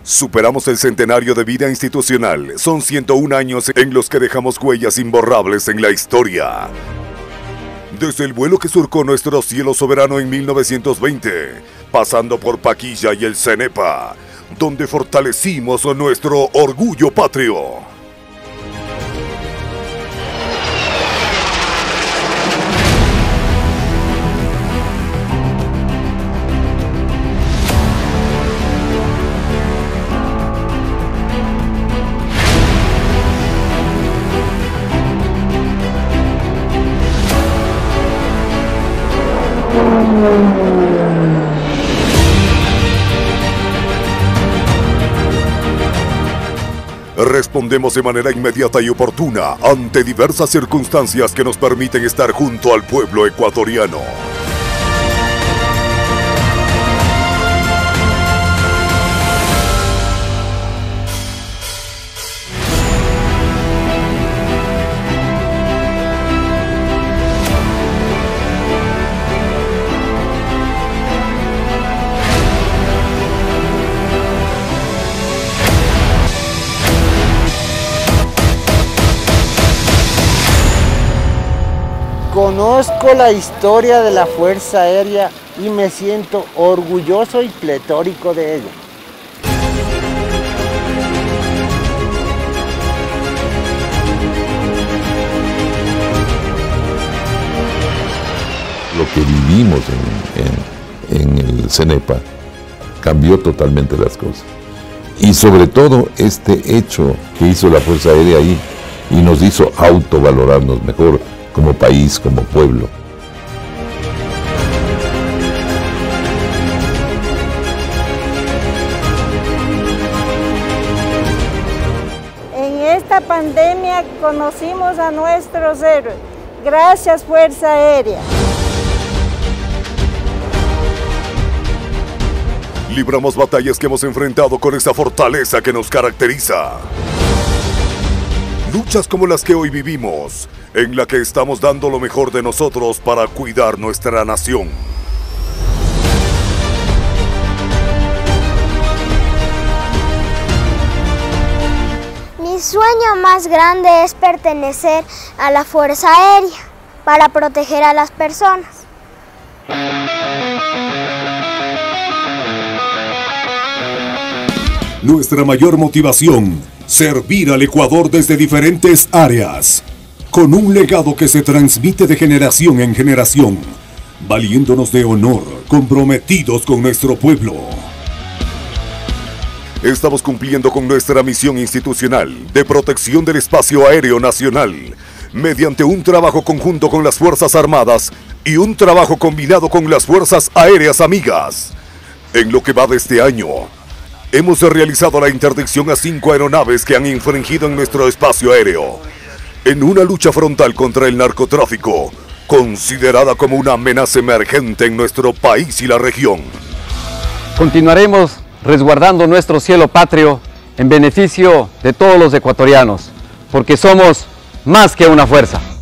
Superamos el centenario de vida institucional. Son 101 años en los que dejamos huellas imborrables en la historia. Desde el vuelo que surcó nuestro cielo soberano en 1920, pasando por Paquilla y el Cenepa, donde fortalecimos nuestro orgullo patrio. Respondemos de manera inmediata y oportuna ante diversas circunstancias que nos permiten estar junto al pueblo ecuatoriano. Conozco la historia de la Fuerza Aérea y me siento orgulloso y pletórico de ella. Lo que vivimos en el Cenepa cambió totalmente las cosas. Y sobre todo este hecho que hizo la Fuerza Aérea ahí y nos hizo autovalorarnos mejor como país, como pueblo. En esta pandemia conocimos a nuestros héroes. Gracias, Fuerza Aérea. Libramos batallas que hemos enfrentado con esa fortaleza que nos caracteriza. Luchas como las que hoy vivimos, en la que estamos dando lo mejor de nosotros para cuidar nuestra nación. Mi sueño más grande es pertenecer a la Fuerza Aérea para proteger a las personas. Nuestra mayor motivación, servir al Ecuador desde diferentes áreas, con un legado que se transmite de generación en generación, valiéndonos de honor, comprometidos con nuestro pueblo. Estamos cumpliendo con nuestra misión institucional de protección del espacio aéreo nacional, mediante un trabajo conjunto con las Fuerzas Armadas y un trabajo combinado con las Fuerzas Aéreas Amigas. En lo que va de este año, hemos realizado la interdicción a 5 aeronaves que han infringido en nuestro espacio aéreo, en una lucha frontal contra el narcotráfico, considerada como una amenaza emergente en nuestro país y la región. Continuaremos resguardando nuestro cielo patrio en beneficio de todos los ecuatorianos, porque somos más que una fuerza.